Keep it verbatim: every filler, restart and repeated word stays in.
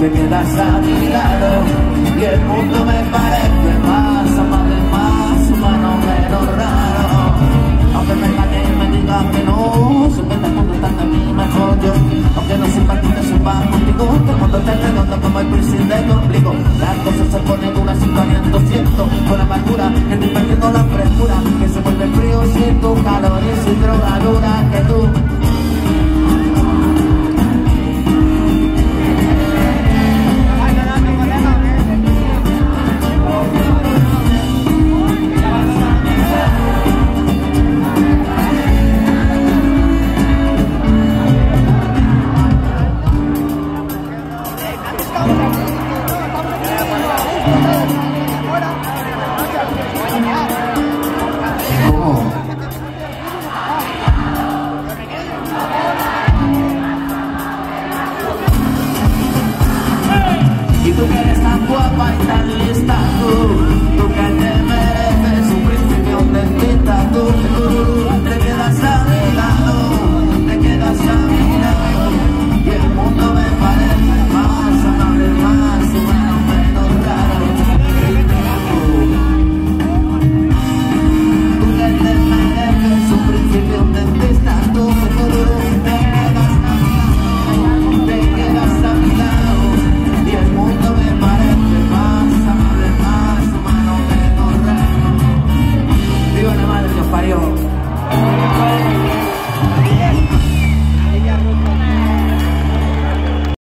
te quedas a mi lado y el mundo me parece más amable, más humano, menos raro. Aunque me engañe y me diga que no, sé que este mundo está de mí mejor yo. Aunque no simpatice su paz contigo, todo el mundo te redondo como el príncipe de tu ombligo. Las cosas se ponen duras sin caliento, siento con amargura en tu